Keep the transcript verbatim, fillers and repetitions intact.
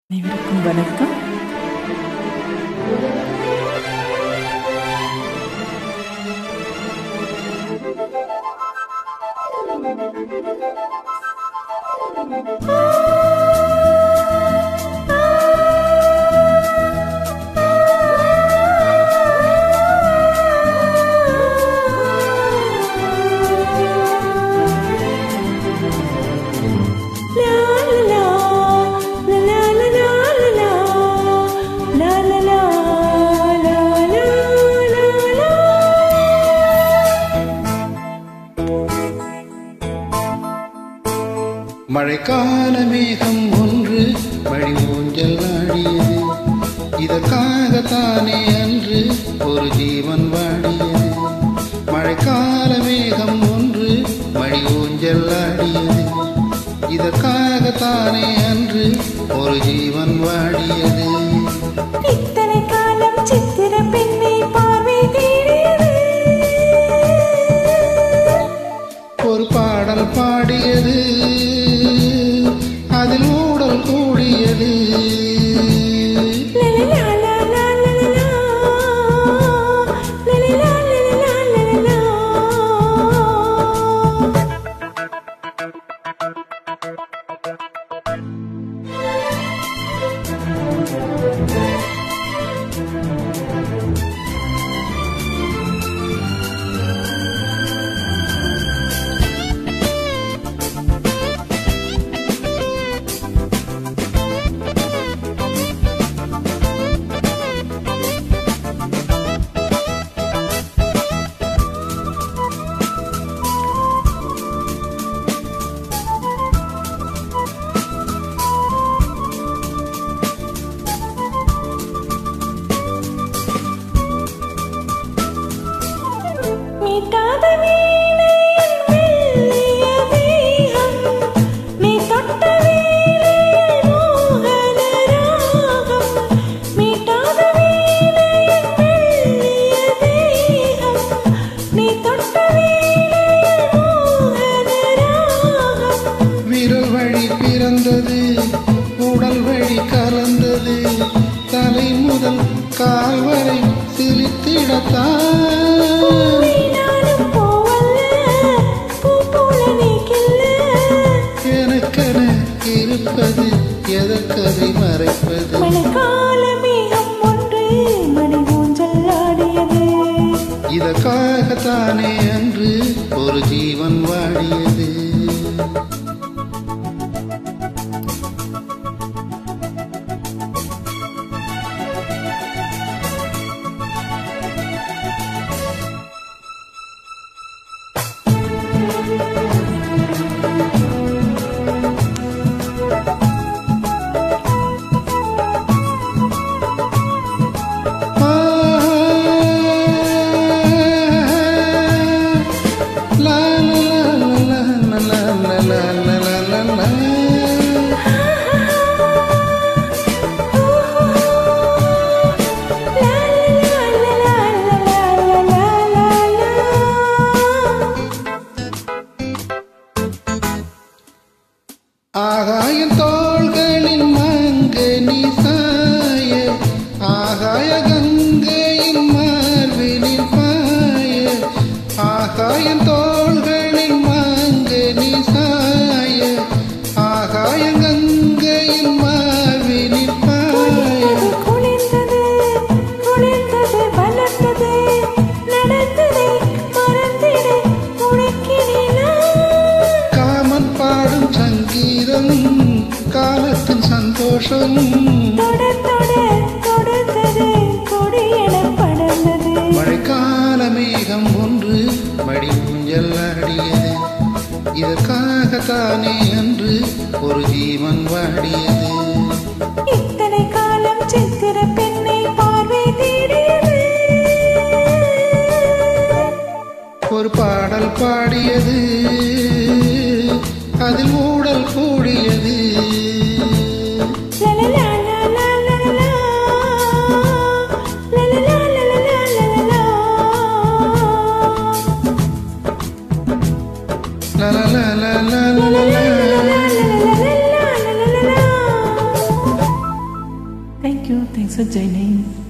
அனைவருக்கும் வணக்கம். மழைக்கால மேகம் ஒன்று வழி ஊஞ்சல் ஆடியது. இதற்காகத்தானே அன்று ஒரு ஜீவன் வாடியது. மழைக்கால மேகம் ஒன்று வழி ஊஞ்சல் ஆடியது. இதற்காகத்தானே அன்று ஒரு ஜீவன் வாடியது. இத்தனை காலம் சித்திர பெண்ணை பார்வை தேடியது. ஒரு பாடல் பாடியது, அதில் ஊடல் கூடியது. விரல் வழி பிறந்தது, உடல் வழி கலந்தது. தலை முதல் கால் வரை சிரித்திடத்தான். எனக்கென இருப்பது எதற்கதை மறைப்பது. இதற்காகத்தானே அன்று ஒரு ஜீவன் வாடியது. ஆகாயம் தோள்களின் மங்கனி சாய, ஆகாய கங்கையின் மார்பினில் பாய. ஆகாயம் தோள்களின் மங்கனி சாய, ஆகாய கங்கையின் மார்பினில் பாய. குளிர்ந்தது குளிர்ந்தது வளர்ந்தது நடந்தது மறந்திடு உனக்கினா. காமன் பாடும் சங்கீதம், காலத்தின் சந்தோஷம். மழைக்கால மேகம் ஒன்று மடி ஊஞ்சல் ஆடியது. இதற்காகத்தானே அன்று ஒரு ஜீவன் வாடியது. இத்தனை காலம் சித்திர பெண்ணை பார்வை தேடியது. ஒரு பாடல் பாடியது, அதில் ஊடல் கூடியது. la la la la la la la la la la la la la la. Thank you thanks for joining.